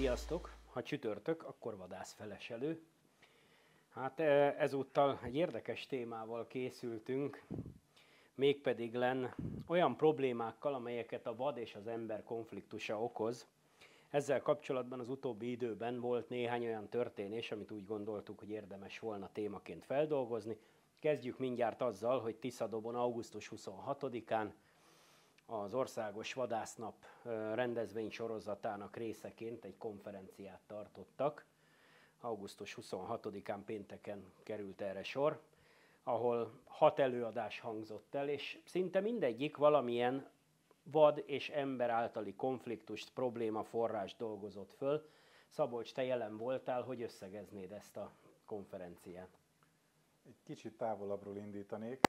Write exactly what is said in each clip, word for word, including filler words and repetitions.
Sziasztok! Ha csütörtök, akkor vadászfeleselő. Hát ezúttal egy érdekes témával készültünk, mégpedig len olyan problémákkal, amelyeket a vad és az ember konfliktusa okoz. Ezzel kapcsolatban az utóbbi időben volt néhány olyan történés, amit úgy gondoltuk, hogy érdemes volna témaként feldolgozni. Kezdjük mindjárt azzal, hogy Tiszadobon augusztus huszonhatodikán az Országos Vadásznap rendezvény sorozatának részeként egy konferenciát tartottak. augusztus huszonhatodikán pénteken került erre sor, ahol hat előadás hangzott el, és szinte mindegyik valamilyen vad és ember általi konfliktust, probléma forrás dolgozott föl. Szabolcs, te jelen voltál, hogy összegeznéd ezt a konferenciát? Egy kicsit távolabbról indítanék.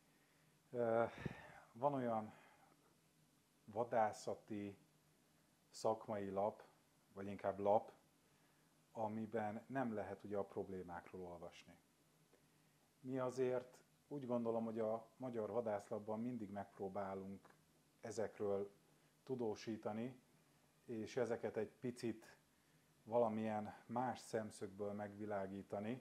Van olyan vadászati szakmai lap, vagy inkább lap, amiben nem lehet ugye a problémákról olvasni. Mi azért úgy gondolom, hogy a Magyar Vadászlapban mindig megpróbálunk ezekről tudósítani, és ezeket egy picit valamilyen más szemszögből megvilágítani,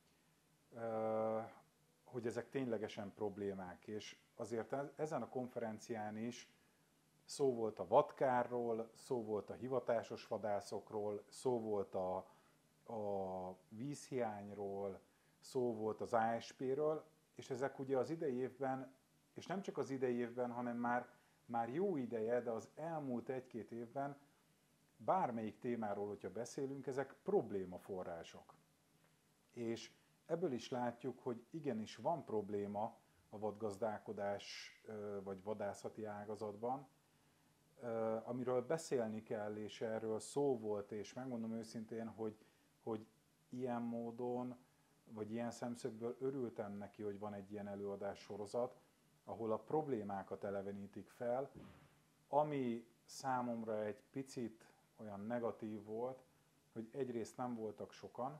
hogy ezek ténylegesen problémák. És azért ezen a konferencián is szó volt a vadkárról, szó volt a hivatásos vadászokról, szó volt a, a vízhiányról, szó volt az á es pé-ről, és ezek ugye az idei évben, és nem csak az idei évben, hanem már, már jó ideje, de az elmúlt egy-két évben bármelyik témáról, hogyha beszélünk, ezek problémaforrások. És ebből is látjuk, hogy igenis van probléma a vadgazdálkodás vagy vadászati ágazatban, amiről beszélni kell, és erről szó volt, és megmondom őszintén, hogy, hogy ilyen módon, vagy ilyen szemszögből örültem neki, hogy van egy ilyen előadás sorozat, ahol a problémákat elevenítik fel, ami számomra egy picit olyan negatív volt, hogy egyrészt nem voltak sokan,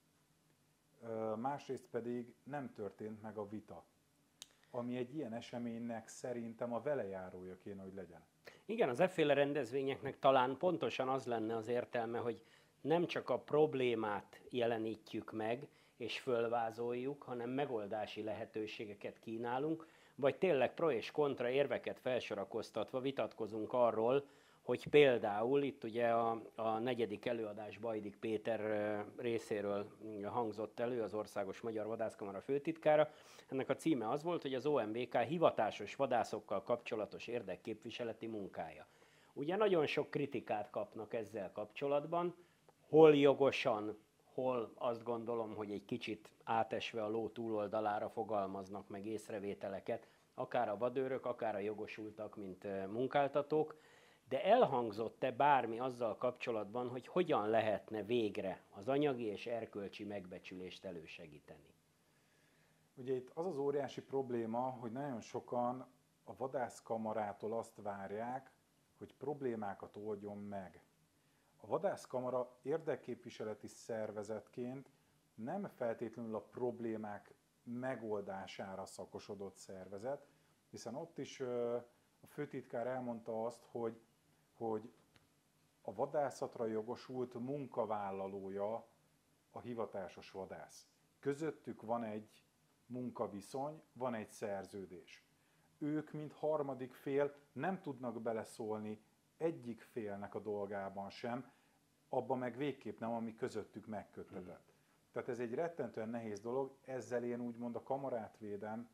másrészt pedig nem történt meg a vita, ami egy ilyen eseménynek szerintem a velejárója kéne, hogy legyen. Igen, az efféle rendezvényeknek talán pontosan az lenne az értelme, hogy nem csak a problémát jelenítjük meg és fölvázoljuk, hanem megoldási lehetőségeket kínálunk, vagy tényleg pro és kontra érveket felsorakoztatva vitatkozunk arról, hogy például itt ugye a, a negyedik előadás Bajdik Péter részéről hangzott elő, az Országos Magyar Vadászkamara főtitkára. Ennek a címe az volt, hogy az o em bé ká hivatásos vadászokkal kapcsolatos érdekképviseleti munkája. Ugye nagyon sok kritikát kapnak ezzel kapcsolatban, hol jogosan, hol azt gondolom, hogy egy kicsit átesve a ló túloldalára fogalmaznak meg észrevételeket, akár a vadőrök, akár a jogosultak, mint munkáltatók. De elhangzott-e bármi azzal kapcsolatban, hogy hogyan lehetne végre az anyagi és erkölcsi megbecsülést elősegíteni? Ugye itt az az óriási probléma, hogy nagyon sokan a vadászkamarától azt várják, hogy problémákat oldjon meg. A vadászkamara érdekképviseleti szervezetként nem feltétlenül a problémák megoldására szakosodott szervezet, hiszen ott is a főtitkár elmondta azt, hogy hogy a vadászatra jogosult munkavállalója a hivatásos vadász. Közöttük van egy munkaviszony, van egy szerződés. Ők, mint harmadik fél, nem tudnak beleszólni egyik félnek a dolgában sem, abban meg végképp nem, ami közöttük megköttetett. Mm. Tehát ez egy rettentően nehéz dolog, ezzel én úgymond a kamarát védem,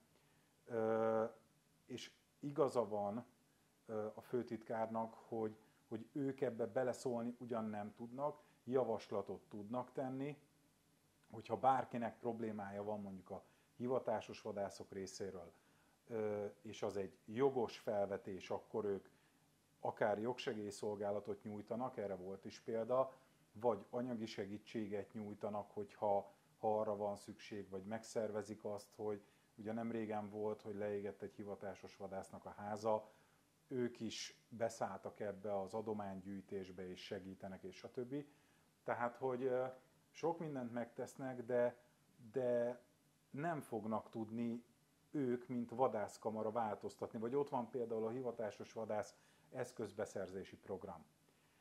és igaza van a főtitkárnak, hogy, hogy ők ebbe beleszólni ugyan nem tudnak, javaslatot tudnak tenni, hogyha bárkinek problémája van mondjuk a hivatásos vadászok részéről, és az egy jogos felvetés, akkor ők akár jogsegélyszolgálatot nyújtanak, erre volt is példa, vagy anyagi segítséget nyújtanak, hogyha ha arra van szükség, vagy megszervezik azt, hogy ugye nem régen volt, hogy leégett egy hivatásos vadásznak a háza, ők is beszálltak ebbe az adománygyűjtésbe és segítenek, és stb. Tehát, hogy sok mindent megtesznek, de, de nem fognak tudni ők, mint vadászkamara változtatni. Vagy ott van például a hivatásos vadász eszközbeszerzési program.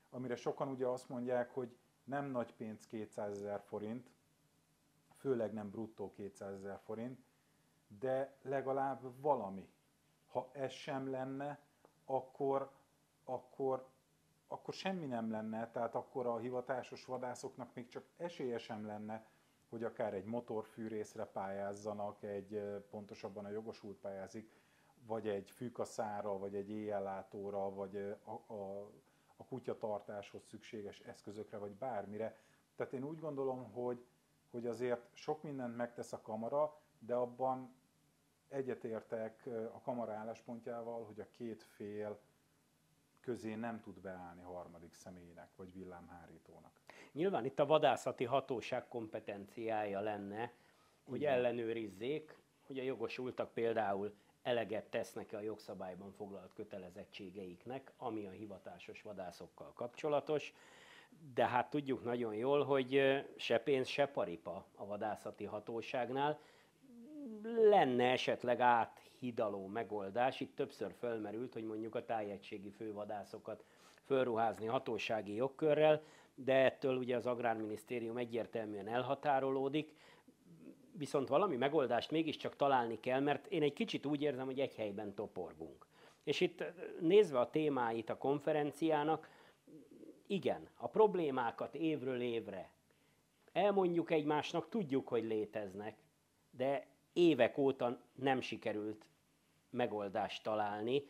amire sokan ugye azt mondják, hogy nem nagy pénz kétszázezer forint, főleg nem bruttó kétszázezer forint, de legalább valami. Ha ez sem lenne, akkor, akkor, akkor semmi nem lenne, tehát akkor a hivatásos vadászoknak még csak esélye sem lenne, hogy akár egy motorfűrészre pályázzanak, egy, pontosabban a jogosult pályázik, vagy egy fűkaszára, vagy egy éjjellátóra, vagy a, a, a kutyatartáshoz szükséges eszközökre, vagy bármire. Tehát én úgy gondolom, hogy, hogy azért sok mindent megtesz a kamara, de abban egyetértek a kamara álláspontjával, hogy a két fél közé nem tud beállni harmadik személynek, vagy villámhárítónak. Nyilván itt a vadászati hatóság kompetenciája lenne, hogy Igen. ellenőrizzék, hogy a jogosultak például eleget tesznek-e a jogszabályban foglalt kötelezettségeiknek, ami a hivatásos vadászokkal kapcsolatos. De hát tudjuk nagyon jól, hogy se pénz, se paripa a vadászati hatóságnál. Lenne esetleg áthidaló megoldás, itt többször fölmerült, hogy mondjuk a tájegységi fővadászokat fölruházni hatósági jogkörrel, de ettől ugye az Agrárminisztérium egyértelműen elhatárolódik, viszont valami megoldást mégiscsak találni kell, mert én egy kicsit úgy érzem, hogy egy helyben toporgunk. És itt nézve a témáit a konferenciának, igen, a problémákat évről évre elmondjuk egymásnak, tudjuk, hogy léteznek, de évek óta nem sikerült megoldást találni,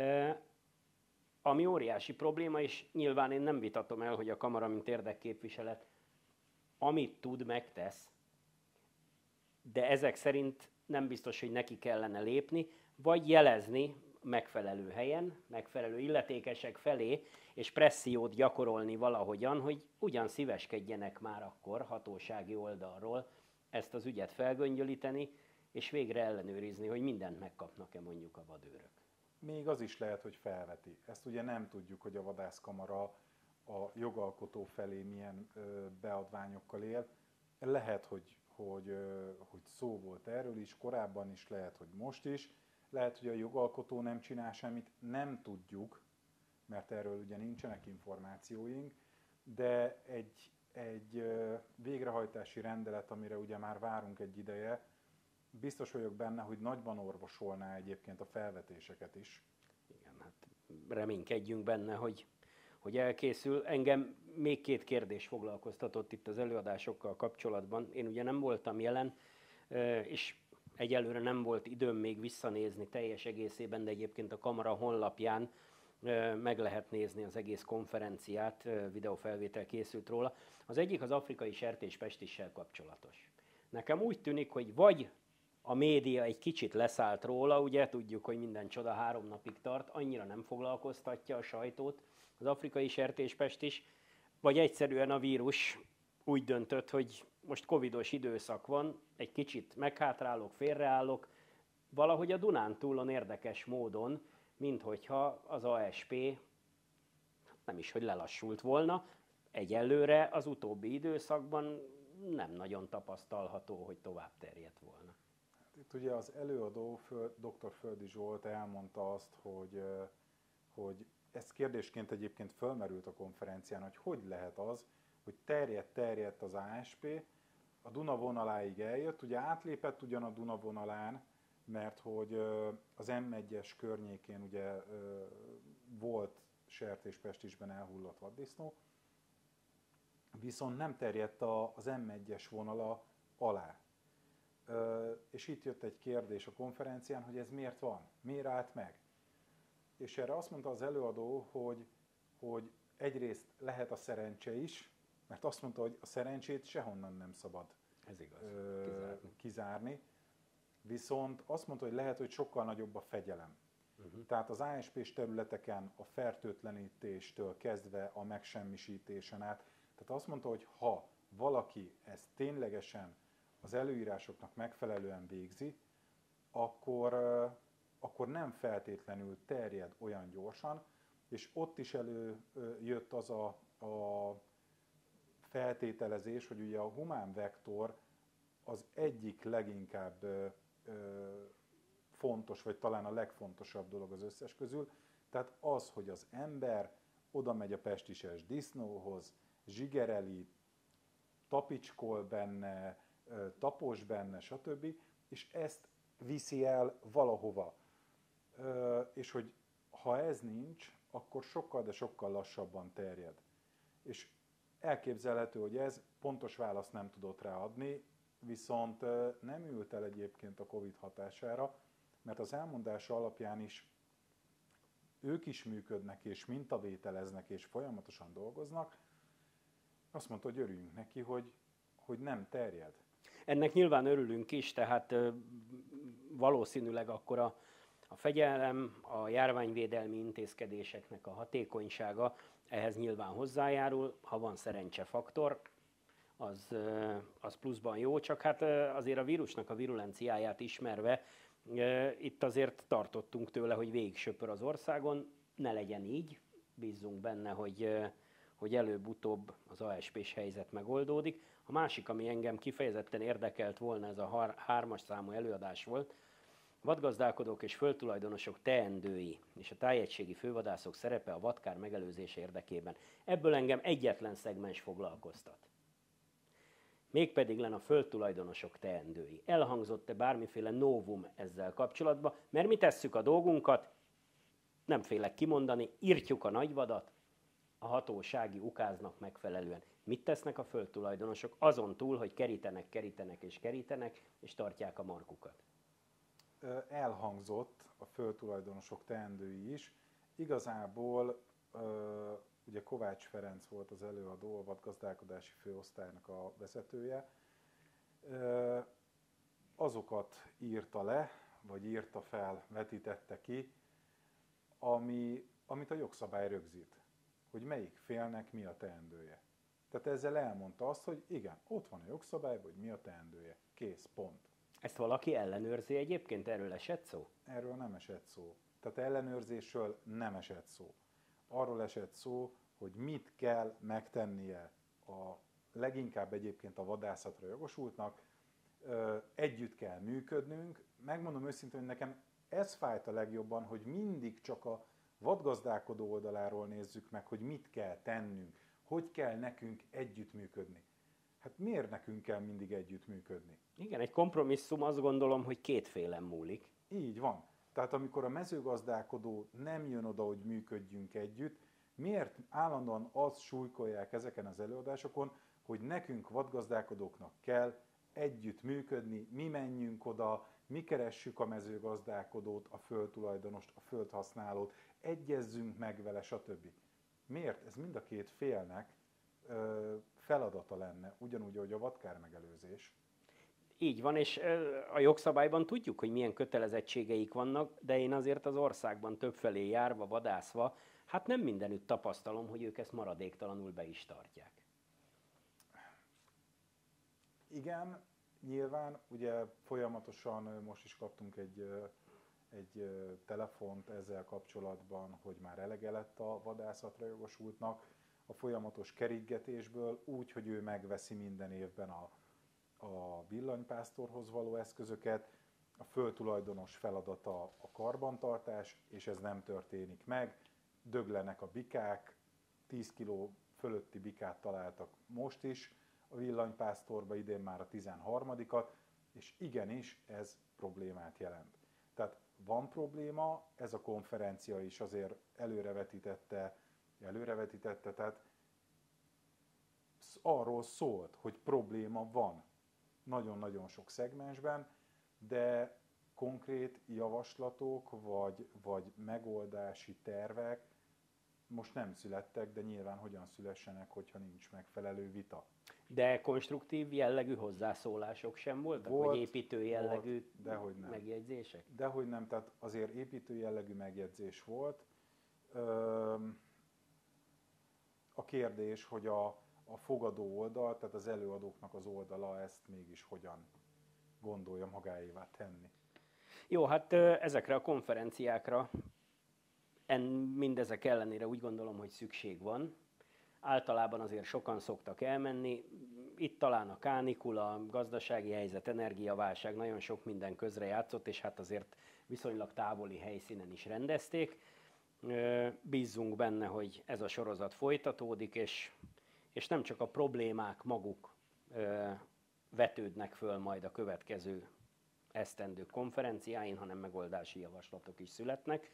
ami óriási probléma, és nyilván én nem vitatom el, hogy a kamara, mint érdekképviselet, amit tud, megtesz, de ezek szerint nem biztos, hogy neki kellene lépni, vagy jelezni megfelelő helyen, megfelelő illetékesek felé, és pressziót gyakorolni valahogyan, hogy ugyan szíveskedjenek már akkor hatósági oldalról ezt az ügyet felgöngyölíteni, és végre ellenőrizni, hogy mindent megkapnak-e mondjuk a vadőrök. Még az is lehet, hogy felveti. Ezt ugye nem tudjuk, hogy a vadászkamara a jogalkotó felé milyen beadványokkal él. Lehet, hogy, hogy, hogy szó volt erről is, korábban is, lehet, hogy most is. Lehet, hogy a jogalkotó nem csinál semmit, nem tudjuk, mert erről ugye nincsenek információink, de egy, egy végrehajtási rendelet, amire ugye már várunk egy ideje, biztos vagyok benne, hogy nagyban orvosolná egyébként a felvetéseket is. Igen, hát reménykedjünk benne, hogy, hogy elkészül. Engem még két kérdés foglalkoztatott itt az előadásokkal kapcsolatban. Én ugye nem voltam jelen, és egyelőre nem volt időm még visszanézni teljes egészében, de egyébként a kamara honlapján meg lehet nézni az egész konferenciát, videófelvétel készült róla. Az egyik az afrikai sertéspestissel kapcsolatos. Nekem úgy tűnik, hogy vagy a média egy kicsit leszállt róla, ugye tudjuk, hogy minden csoda három napig tart, annyira nem foglalkoztatja a sajtót az afrikai sertéspestis, vagy egyszerűen a vírus úgy döntött, hogy most covidos időszak van, egy kicsit meghátrálok, félreállok, valahogy a Dunántúlon érdekes módon, minthogyha az á es pé nem is, hogy lelassult volna, egyelőre az utóbbi időszakban nem nagyon tapasztalható, hogy tovább terjedt volna. Itt ugye az előadó, dr. Földi Zsolt elmondta azt, hogy, hogy ez kérdésként egyébként fölmerült a konferencián, hogy hogy lehet az, hogy terjedt, terjedt az á es pé, a Duna vonaláig eljött, ugye átlépett ugyan a Duna vonalán, mert hogy az em egyes környékén ugye volt sertéspestisben elhullott vaddisznó, viszont nem terjedt az em egyes vonala alá. És itt jött egy kérdés a konferencián, hogy ez miért van, miért állt meg. És erre azt mondta az előadó, hogy, hogy egyrészt lehet a szerencse is, mert azt mondta, hogy a szerencsét sehonnan nem szabad ez igaz, ö, kizárni. kizárni. Viszont azt mondta, hogy lehet, hogy sokkal nagyobb a fegyelem. Uh-huh. Tehát az á es pés területeken a fertőtlenítéstől kezdve a megsemmisítésen át. Tehát azt mondta, hogy ha valaki ezt ténylegesen az előírásoknak megfelelően végzi, akkor, akkor nem feltétlenül terjed olyan gyorsan, és ott is előjött az a, a feltételezés, hogy ugye a humán vektor az egyik leginkább ö, ö, fontos, vagy talán a legfontosabb dolog az összes közül, tehát az, hogy az ember oda megy a pestises disznóhoz, zsigereli, tapicskol benne, tapos benne, stb. És ezt viszi el valahova. És hogy ha ez nincs, akkor sokkal, de sokkal lassabban terjed. És elképzelhető, hogy ez pontos választ nem tudott ráadni, viszont nem ült el egyébként a Covid hatására, mert az elmondása alapján is ők is működnek, és mintavételeznek, és folyamatosan dolgoznak. Azt mondta, hogy örüljünk neki, hogy, hogy nem terjed. Ennek nyilván örülünk is, tehát valószínűleg akkor a, a fegyelem, a járványvédelmi intézkedéseknek a hatékonysága ehhez nyilván hozzájárul, ha van szerencsefaktor, az, az pluszban jó, csak hát azért a vírusnak a virulenciáját ismerve, itt azért tartottunk tőle, hogy végig söpör az országon, ne legyen így, bízzunk benne, hogy, hogy előbb-utóbb az á es pés helyzet megoldódik. A másik, ami engem kifejezetten érdekelt volna, ez a hármas számú előadás volt, vadgazdálkodók és földtulajdonosok teendői és a tájegységi fővadászok szerepe a vadkár megelőzése érdekében. Ebből engem egyetlen szegmens foglalkoztat. Mégpedig len a földtulajdonosok teendői. Elhangzott-e bármiféle novum ezzel kapcsolatban, mert mi tesszük a dolgunkat, nem félek kimondani, írtjuk a nagyvadat, a hatósági ukáznak megfelelően. Mit tesznek a földtulajdonosok azon túl, hogy kerítenek, kerítenek és kerítenek, és tartják a markukat? Elhangzott a földtulajdonosok teendői is. Igazából ugye Kovács Ferenc volt az előadó, a vadgazdálkodási főosztálynak a vezetője. Azokat írta le, vagy írta fel, vetítette ki, ami, amit a jogszabály rögzít, hogy melyik félnek mi a teendője. Tehát ezzel elmondta azt, hogy igen, ott van a jogszabály, hogy mi a teendője. Kész, pont. Ezt valaki ellenőrzi egyébként? Erről esett szó? Erről nem esett szó. Tehát ellenőrzésről nem esett szó. Arról esett szó, hogy mit kell megtennie a leginkább egyébként a vadászatra jogosultnak, együtt kell működnünk. Megmondom őszintén, hogy nekem ez fájt a legjobban, hogy mindig csak a vadgazdálkodó oldaláról nézzük meg, hogy mit kell tennünk, hogy kell nekünk együttműködni. Hát miért nekünk kell mindig együttműködni? Igen, egy kompromisszum azt gondolom, hogy kétfélen múlik. Így van. Tehát amikor a mezőgazdálkodó nem jön oda, hogy működjünk együtt, miért állandóan azt súlykolják ezeken az előadásokon, hogy nekünk vadgazdálkodóknak kell együtt működni, mi menjünk oda, mi keressük a mezőgazdálkodót, a földtulajdonost, a földhasználót, egyezzünk meg vele, stb. Miért? Ez mind a két félnek ö, feladata lenne, ugyanúgy, ahogy a vadkár megelőzés. Így van, és a jogszabályban tudjuk, hogy milyen kötelezettségeik vannak, de én azért az országban többfelé járva, vadászva, hát nem mindenütt tapasztalom, hogy ők ezt maradéktalanul be is tartják. Igen, nyilván, ugye folyamatosan most is kaptunk egy, egy telefont ezzel kapcsolatban, hogy már elege lett a vadászatra jogosultnak a folyamatos kerítgetésből, úgy, hogy ő megveszi minden évben a, a villanypásztorhoz való eszközöket, a földtulajdonos feladata a karbantartás, és ez nem történik meg. Döglenek a bikák, tíz kiló fölötti bikát találtak most is a villanypásztorba, idén már a tizenharmadikat, és igenis ez problémát jelent. Tehát van probléma, ez a konferencia is azért előrevetítette, előrevetítette, tehát arról szólt, hogy probléma van nagyon-nagyon sok szegmensben, de konkrét javaslatok vagy, vagy megoldási tervek most nem születtek, de nyilván hogyan szülessenek, hogyha nincs megfelelő vita. De konstruktív jellegű hozzászólások sem voltak? Volt, vagy építő jellegű volt, dehogy nem. megjegyzések? Dehogy nem, tehát azért építő jellegű megjegyzés volt. A kérdés, hogy a, a fogadó oldal, tehát az előadóknak az oldala ezt mégis hogyan gondolja magáévá tenni. Jó, hát ezekre a konferenciákra en, mindezek ellenére úgy gondolom, hogy szükség van. Általában azért sokan szoktak elmenni. Itt talán a kánikula, a gazdasági helyzet, energiaválság nagyon sok minden közre játszott, és hát azért viszonylag távoli helyszínen is rendezték. Bízzunk benne, hogy ez a sorozat folytatódik, és, és nem csak a problémák maguk vetődnek föl majd a következő esztendő konferenciáin, hanem megoldási javaslatok is születnek.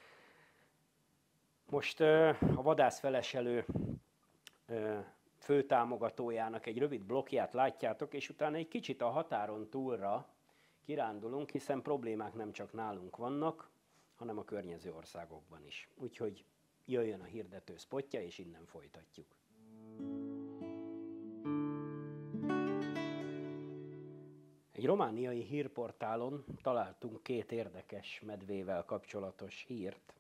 Most a vadászfeleselő főtámogatójának egy rövid blokkját látjátok, és utána egy kicsit a határon túlra kirándulunk, hiszen problémák nem csak nálunk vannak, hanem a környező országokban is. Úgyhogy jöjjön a hirdető szpotja, és innen folytatjuk. Egy romániai hírportálon találtunk két érdekes medvével kapcsolatos hírt.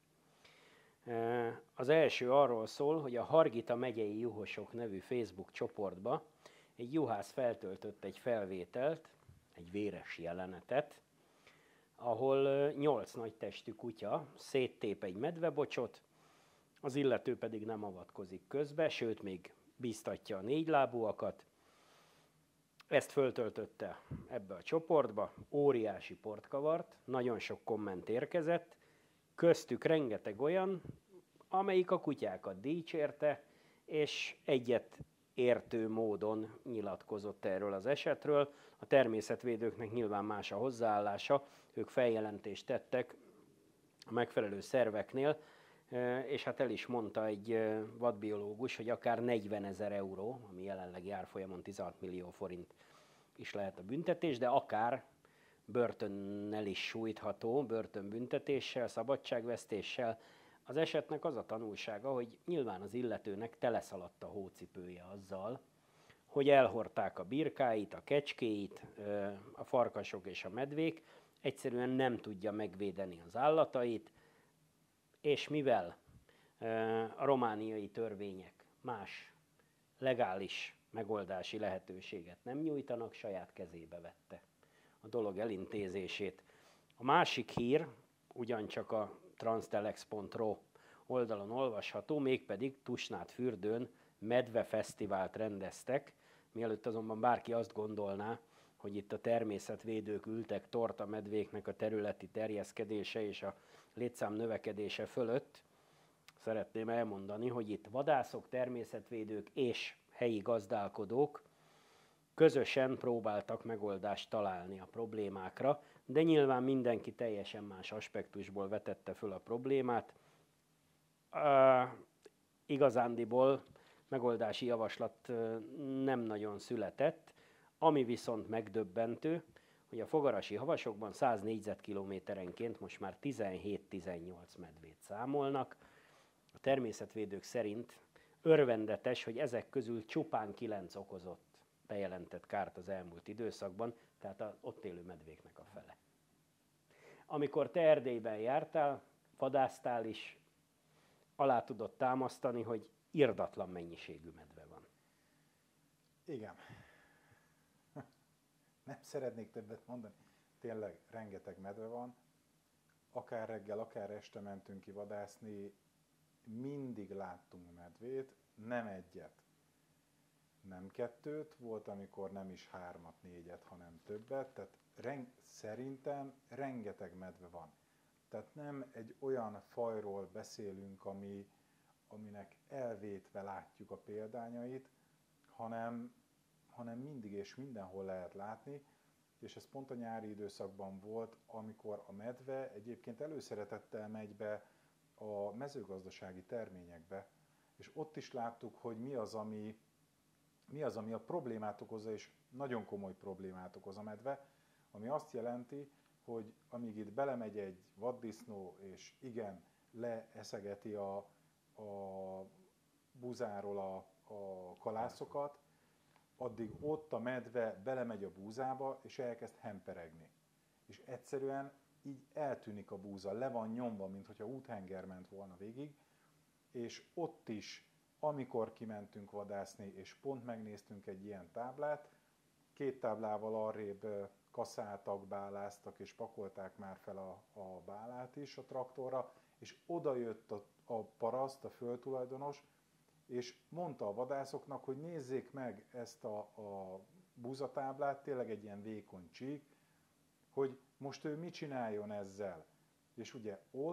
Az első arról szól, hogy a Hargita megyei juhosok nevű Facebook csoportba egy juhász feltöltött egy felvételt, egy véres jelenetet, ahol nyolc nagy testű kutya széttép egy medvebocsot, az illető pedig nem avatkozik közbe, sőt még bíztatja a négylábúakat. Ezt föltöltötte ebbe a csoportba, óriási port kavart, nagyon sok komment érkezett, köztük rengeteg olyan, amelyik a kutyákat dicsérte, és egyet értő módon nyilatkozott erről az esetről. A természetvédőknek nyilván más a hozzáállása, ők feljelentést tettek a megfelelő szerveknél, és hát el is mondta egy vadbiológus, hogy akár negyvenezer euró, ami jelenleg árfolyamon tizenhat millió forint is lehet a büntetés, de akár börtönnel is sújtható, börtönbüntetéssel, szabadságvesztéssel. Az esetnek az a tanulsága, hogy nyilván az illetőnek teleszaladt a hócipője azzal, hogy elhordták a birkáit, a kecskéit, a farkasok és a medvék, egyszerűen nem tudja megvédeni az állatait, és mivel a romániai törvények más legális megoldási lehetőséget nem nyújtanak, saját kezébe vette a dolog elintézését. A másik hír ugyancsak a transtelex pont ro oldalon olvasható, mégpedig Tusnádfürdőn medvefesztivált rendeztek, mielőtt azonban bárki azt gondolná, hogy itt a természetvédők ültek tort a medvéknek a területi terjeszkedése és a létszám növekedése fölött, szeretném elmondani, hogy itt vadászok, természetvédők és helyi gazdálkodók közösen próbáltak megoldást találni a problémákra, de nyilván mindenki teljesen más aspektusból vetette föl a problémát. Uh, igazándiból megoldási javaslat nem nagyon született, ami viszont megdöbbentő, hogy a fogarasi havasokban száz négyzetkilométerenként most már tizenhét-tizennyolc medvét számolnak. A természetvédők szerint örvendetes, hogy ezek közül csupán kilenc okozott bejelentett kárt az elmúlt időszakban, tehát az ott élő medvéknek a fele. Amikor te Erdélyben jártál, vadásztál is, alá tudod támasztani, hogy irdatlan mennyiségű medve van. Igen. Nem szeretnék többet mondani. Tényleg rengeteg medve van. Akár reggel, akár este mentünk ki vadászni, mindig láttunk medvét, nem egyet, nem kettőt, volt, amikor nem is hármat, négyet, hanem többet, tehát reng- szerintem rengeteg medve van. Tehát nem egy olyan fajról beszélünk, ami, aminek elvétve látjuk a példányait, hanem, hanem mindig és mindenhol lehet látni, és ez pont a nyári időszakban volt, amikor a medve egyébként előszeretettel megy be a mezőgazdasági terményekbe, és ott is láttuk, hogy mi az, ami, mi az, ami a problémát okozza, és nagyon komoly problémát okoz a medve, ami azt jelenti, hogy amíg itt belemegy egy vaddisznó, és igen, leeszegeti a, a búzáról a, a kalászokat, addig ott a medve belemegy a búzába, és elkezd hemperegni. És egyszerűen így eltűnik a búza, le van nyomva, mintha úthenger ment volna végig, és ott is, amikor kimentünk vadászni, és pont megnéztünk egy ilyen táblát, két táblával arrébb kaszáltak, báláztak, és pakolták már fel a, a bálát is a traktorra, és oda jött a, a paraszt, a földtulajdonos, és mondta a vadászoknak, hogy nézzék meg ezt a, a búzatáblát, tényleg egy ilyen vékony csík, hogy most ő mit csináljon ezzel. És ugye ott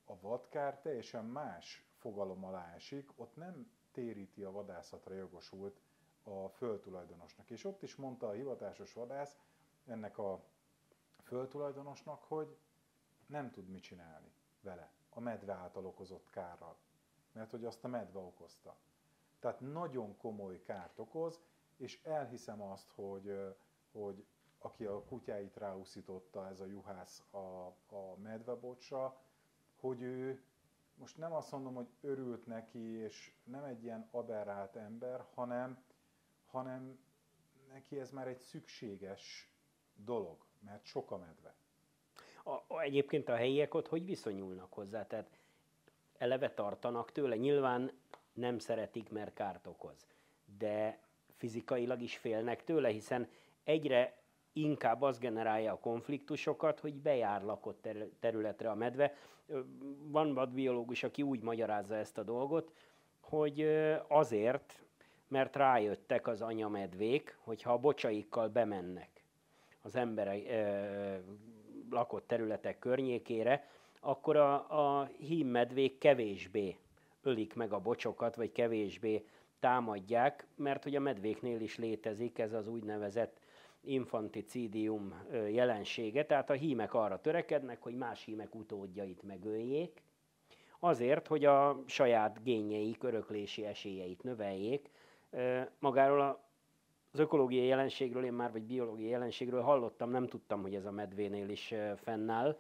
A vadkár teljesen más fogalom alá esik, ott nem téríti a vadászatra jogosult a földtulajdonosnak. És ott is mondta a hivatásos vadász ennek a földtulajdonosnak, hogy nem tud mit csinálni vele, a medve által okozott kárral. Mert hogy azt a medve okozta. Tehát nagyon komoly kárt okoz, és elhiszem azt, hogy, hogy aki a kutyáit ráúszította, ez a juhász a, a medvebocsra, hogy ő, most nem azt mondom, hogy örült neki, és nem egy ilyen aberrált ember, hanem, hanem neki ez már egy szükséges dolog, mert sok a medve. A, a, egyébként a helyiek ott hogy viszonyulnak hozzá? Tehát eleve tartanak tőle? Nyilván nem szeretik, mert kárt okoz. De fizikailag is félnek tőle, hiszen egyre inkább az generálja a konfliktusokat, hogy bejár lakott területre a medve. Van vadbiológus, aki úgy magyarázza ezt a dolgot, hogy azért, mert rájöttek az anyamedvék, hogyha a bocsaikkal bemennek az emberek e, lakott területek környékére, akkor a, a hímmedvék kevésbé ölik meg a bocsokat, vagy kevésbé támadják, mert hogy a medvéknél is létezik ez az úgynevezett infanticidium jelensége, tehát a hímek arra törekednek, hogy más hímek utódjait megöljék, azért, hogy a saját génjeik, öröklési esélyeit növeljék. Magáról az ökológiai jelenségről, én már vagy biológiai jelenségről hallottam, nem tudtam, hogy ez a medvénél is fennáll.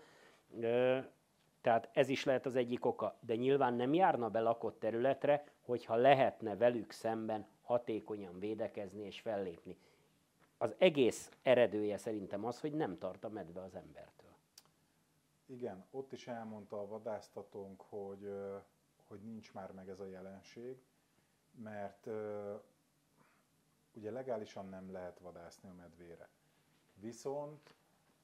Tehát ez is lehet az egyik oka, de nyilván nem járna be lakott területre, hogyha lehetne velük szemben hatékonyan védekezni és fellépni. Az egész eredője szerintem az, hogy nem tart a medve az embertől. Igen, ott is elmondta a vadásztatónk, hogy, hogy nincs már meg ez a jelenség, mert ugye legálisan nem lehet vadászni a medvére. Viszont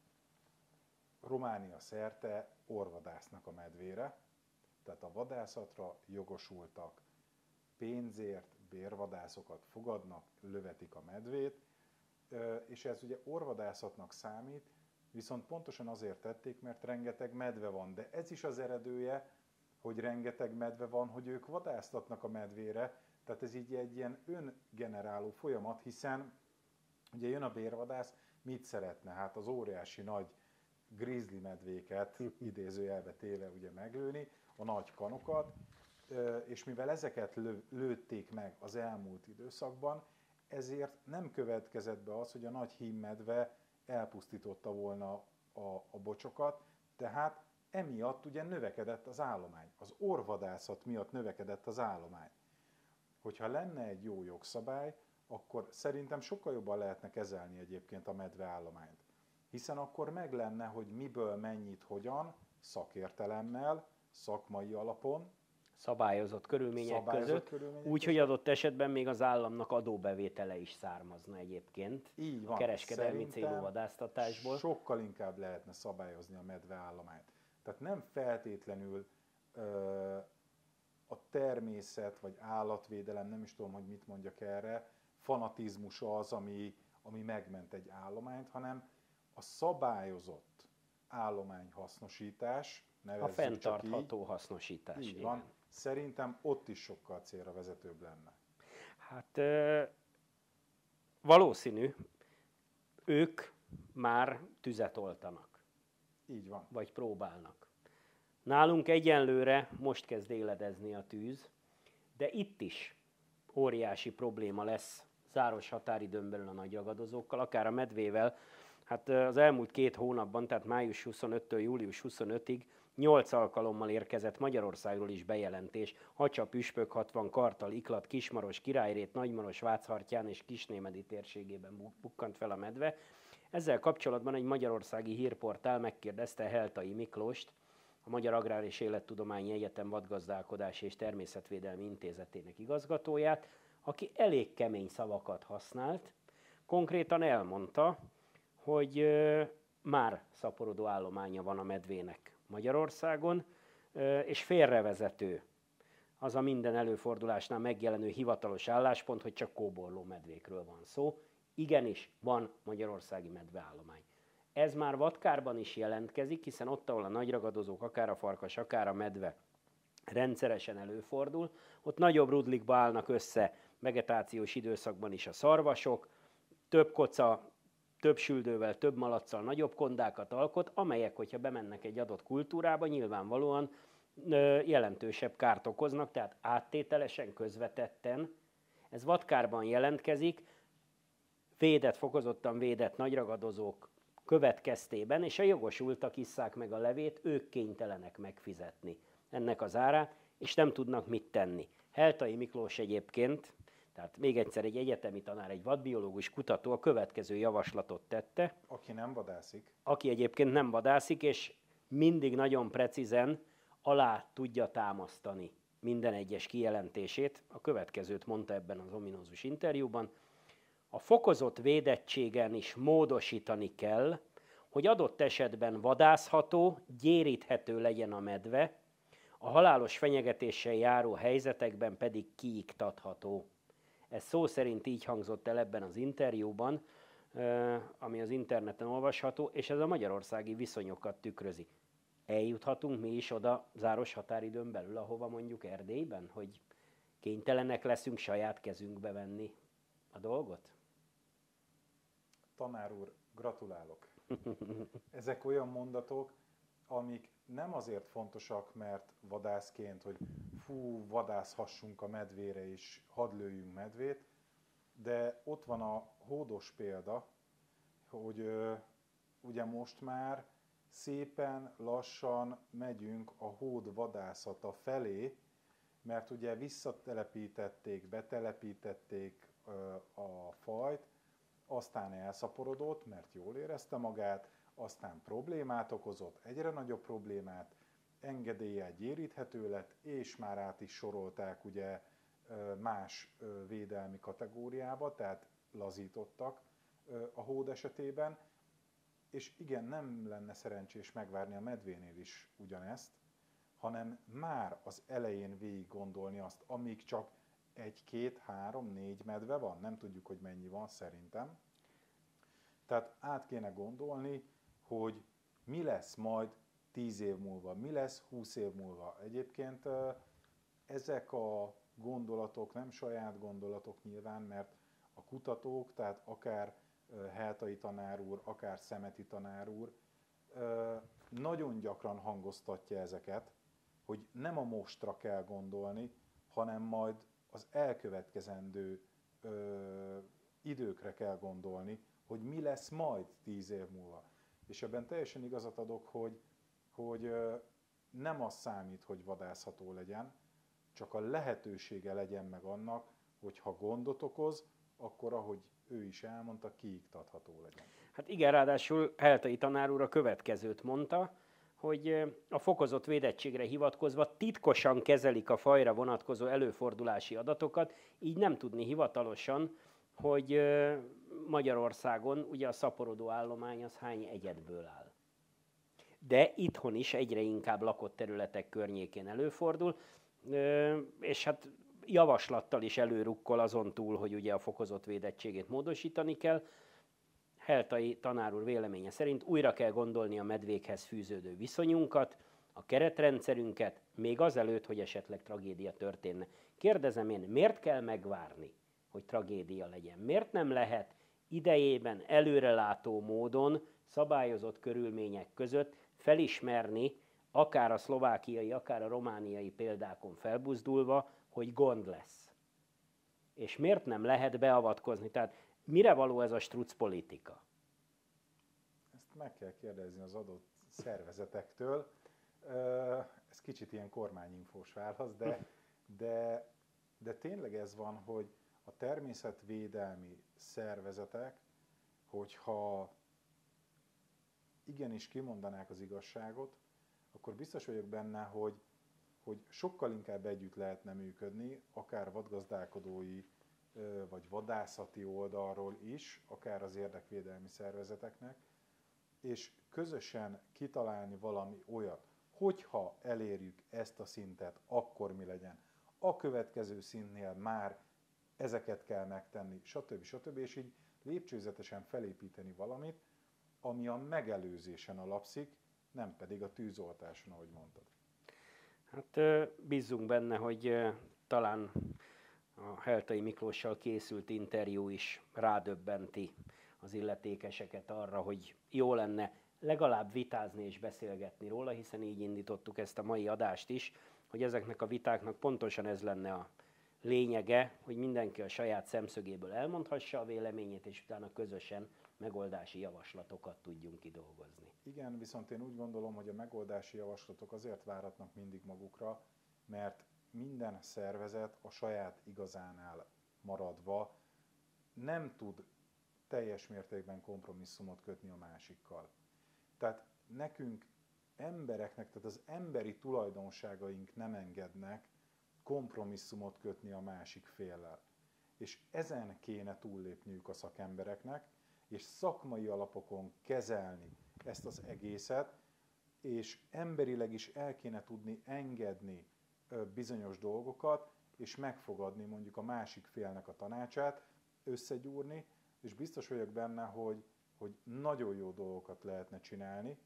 Románia szerte orvadásznak a medvére, tehát a vadászatra jogosultak, pénzért bérvadászokat fogadnak, lövetik a medvét, és ez ugye orvadászatnak számít, viszont pontosan azért tették, mert rengeteg medve van. De ez is az eredője, hogy rengeteg medve van, hogy ők vadásztatnak a medvére, tehát ez így egy ilyen öngeneráló folyamat, hiszen ugye jön a bérvadász, mit szeretne? Hát az óriási nagy grizzly medvéket, idézőjelbe téve ugye meglőni, a nagy kanokat, és mivel ezeket lő, lőtték meg az elmúlt időszakban, ezért nem következett be az, hogy a nagy hímmedve elpusztította volna a, a bocsokat, tehát emiatt ugye növekedett az állomány. Az orvadászat miatt növekedett az állomány. Hogyha lenne egy jó jogszabály, akkor szerintem sokkal jobban lehetne kezelni egyébként a medveállományt. Hiszen akkor meg lenne, hogy miből, mennyit, hogyan, szakértelemmel, szakmai alapon, szabályozott körülmények szabályozott között, körülmények úgy, hogy adott esetben még az államnak adóbevétele is származna egyébként. Így van. A kereskedelmi Szerintem célú vadásztatásból. Sokkal inkább lehetne szabályozni a medveállományt. Tehát nem feltétlenül ö, a természet vagy állatvédelem, nem is tudom, hogy mit mondjak erre, fanatizmus az, ami, ami megment egy állományt, hanem a szabályozott állományhasznosítás, A fenntartható hasznosítás. Így van. Szerintem ott is sokkal célra vezetőbb lenne. Hát ö, valószínű, ők már tüzet oltanak. Így van. Vagy próbálnak. Nálunk egyenlőre most kezd éledezni a tűz, de itt is óriási probléma lesz záros határidőn belül a nagy ragadozókkal, akár a medvével. Hát az elmúlt két hónapban, tehát május huszonötödikétől július huszonötödikéig nyolc alkalommal érkezett Magyarországról is bejelentés. Hacsa, Püspök hatvan, Kartal, Iklat, Kismaros, Királyrét, Nagymaros, Váchartyán és Kisnémedi térségében bukkant fel a medve. Ezzel kapcsolatban egy magyarországi hírportál megkérdezte Heltai Miklóst, a Magyar Agrár és Élettudományi Egyetem Vadgazdálkodási és Természetvédelmi Intézetének igazgatóját, aki elég kemény szavakat használt. Konkrétan elmondta, hogy ö, már szaporodó állománya van a medvének Magyarországon, ö, és félrevezető az a minden előfordulásnál megjelenő hivatalos álláspont, hogy csak kóborló medvékről van szó. Igenis, van magyarországi medveállomány. Ez már Vatkárban is jelentkezik, hiszen ott, ahol a nagyragadozók, akár a farkas, akár a medve rendszeresen előfordul, ott nagyobb rudlikba állnak össze vegetációs időszakban is a szarvasok, több koca, több süldővel, több malacccal nagyobb kondákat alkot, amelyek, hogyha bemennek egy adott kultúrába, nyilvánvalóan ö, jelentősebb kárt okoznak, tehát áttételesen, közvetetten. Ez Vatkárban jelentkezik, védett, fokozottan védett nagyragadozók következtében, és a jogosultak isszák meg a levét, ők kénytelenek megfizetni ennek az árát, és nem tudnak mit tenni. Heltai Miklós egyébként, tehát még egyszer egy egyetemi tanár, egy vadbiológus kutató a következő javaslatot tette. Aki nem vadászik. Aki egyébként nem vadászik, és mindig nagyon precízen alá tudja támasztani minden egyes kijelentését. A következőt mondta ebben az ominózus interjúban. A fokozott védettségen is módosítani kell, hogy adott esetben vadászható, gyéríthető legyen a medve, a halálos fenyegetéssel járó helyzetekben pedig kiiktatható. Ez szó szerint így hangzott el ebben az interjúban, ami az interneten olvasható, és ez a magyarországi viszonyokat tükrözi. Eljuthatunk mi is oda záros határidőn belül, ahova mondjuk Erdélyben, hogy kénytelenek leszünk saját kezünkbe venni a dolgot? Tanár úr, gratulálok! Ezek olyan mondatok, amik nem azért fontosak, mert vadászként, hogy fú, vadászhassunk a medvére és hadd lőjünk medvét, de ott van a hódos példa, hogy ö, ugye most már szépen lassan megyünk a hód vadászata felé, mert ugye visszatelepítették, betelepítették ö, a fajt, aztán elszaporodott, mert jól érezte magát, aztán problémát okozott, egyre nagyobb problémát, engedéllyel gyéríthető lett, és már át is sorolták ugye más védelmi kategóriába, tehát lazítottak a hód esetében, és igen, nem lenne szerencsés megvárni a medvénél is ugyanezt, hanem már az elején végig gondolni azt, amíg csak egy, két, három, négy medve van, nem tudjuk, hogy mennyi van szerintem. Tehát át kéne gondolni, hogy mi lesz majd tíz év múlva, mi lesz húsz év múlva. Egyébként ezek a gondolatok nem saját gondolatok nyilván, mert a kutatók, tehát akár Heltai tanár úr, akár Szemeti tanár úr nagyon gyakran hangoztatja ezeket, hogy nem a mostra kell gondolni, hanem majd az elkövetkezendő ö, időkre kell gondolni, hogy mi lesz majd tíz év múlva. És ebben teljesen igazat adok, hogy, hogy ö, nem az számít, hogy vadászható legyen, csak a lehetősége legyen meg annak, hogy ha gondot okoz, akkor ahogy ő is elmondta, kiiktatható legyen. Hát igen, ráadásul Heltai tanár úr a következőt mondta, hogy a fokozott védettségre hivatkozva titkosan kezelik a fajra vonatkozó előfordulási adatokat, így nem tudni hivatalosan, hogy Magyarországon ugye a szaporodó állomány az hány egyedből áll. De itthon is egyre inkább lakott területek környékén előfordul, és hát javaslattal is előrukkol azon túl, hogy ugye a fokozott védettségét módosítani kell. Heltai tanár úr véleménye szerint újra kell gondolni a medvékhez fűződő viszonyunkat, a keretrendszerünket, még azelőtt, hogy esetleg tragédia történne. Kérdezem én, miért kell megvárni, hogy tragédia legyen? Miért nem lehet idejében, előrelátó módon, szabályozott körülmények között felismerni, akár a szlovákiai, akár a romániai példákon felbuzdulva, hogy gond lesz? És miért nem lehet beavatkozni? Tehát mire való ez a struc politika? Ezt meg kell kérdezni az adott szervezetektől. Ez kicsit ilyen kormányinfós válasz, de, de, de tényleg ez van, hogy a természetvédelmi szervezetek, hogyha igenis kimondanák az igazságot, akkor biztos vagyok benne, hogy, hogy sokkal inkább együtt lehetne működni, akár vadgazdálkodói vagy vadászati oldalról is, akár az érdekvédelmi szervezeteknek, és közösen kitalálni valami olyat, hogyha elérjük ezt a szintet, akkor mi legyen. A következő szintnél már ezeket kell megtenni, stb. stb. És így lépcsőzetesen felépíteni valamit, ami a megelőzésen alapszik, nem pedig a tűzoltáson, ahogy mondtad. Hát ö, bízzunk benne, hogy ö, talán a Heltai Miklóssal készült interjú is rádöbbenti az illetékeseket arra, hogy jó lenne legalább vitázni és beszélgetni róla, hiszen így indítottuk ezt a mai adást is, hogy ezeknek a vitáknak pontosan ez lenne a lényege, hogy mindenki a saját szemszögéből elmondhassa a véleményét, és utána közösen megoldási javaslatokat tudjunk kidolgozni. Igen, viszont én úgy gondolom, hogy a megoldási javaslatok azért váratnak mindig magukra, mert minden szervezet a saját igazánál maradva nem tud teljes mértékben kompromisszumot kötni a másikkal. Tehát nekünk embereknek, tehát az emberi tulajdonságaink nem engednek kompromisszumot kötni a másik féllel. És ezen kéne túllépniük a szakembereknek, és szakmai alapokon kezelni ezt az egészet, és emberileg is el kéne tudni engedni bizonyos dolgokat, és megfogadni mondjuk a másik félnek a tanácsát, összegyúrni, és biztos vagyok benne, hogy, hogy nagyon jó dolgokat lehetne csinálni,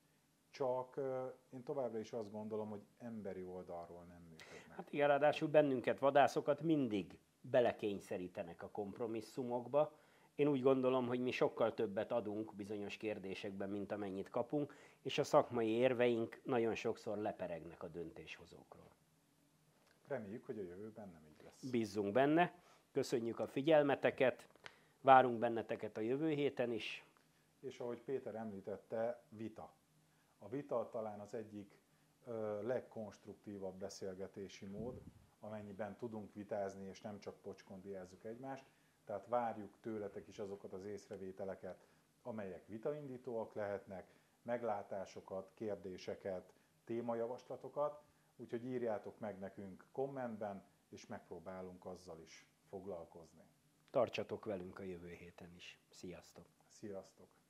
csak én továbbra is azt gondolom, hogy emberi oldalról nem működnek. Hát igen, ráadásul bennünket, vadászokat mindig belekényszerítenek a kompromisszumokba. Én úgy gondolom, hogy mi sokkal többet adunk bizonyos kérdésekben, mint amennyit kapunk, és a szakmai érveink nagyon sokszor leperegnek a döntéshozókról. Reméljük, hogy a jövőben nem így lesz. Bízzunk benne, köszönjük a figyelmeteket, várunk benneteket a jövő héten is. És ahogy Péter említette, vita. A vita talán az egyik ö, legkonstruktívabb beszélgetési mód, amennyiben tudunk vitázni, és nem csak pocskondiázzuk egymást. Tehát várjuk tőletek is azokat az észrevételeket, amelyek vitaindítóak lehetnek, meglátásokat, kérdéseket, témajavaslatokat, úgyhogy írjátok meg nekünk kommentben, és megpróbálunk azzal is foglalkozni. Tartsatok velünk a jövő héten is. Sziasztok! Sziasztok!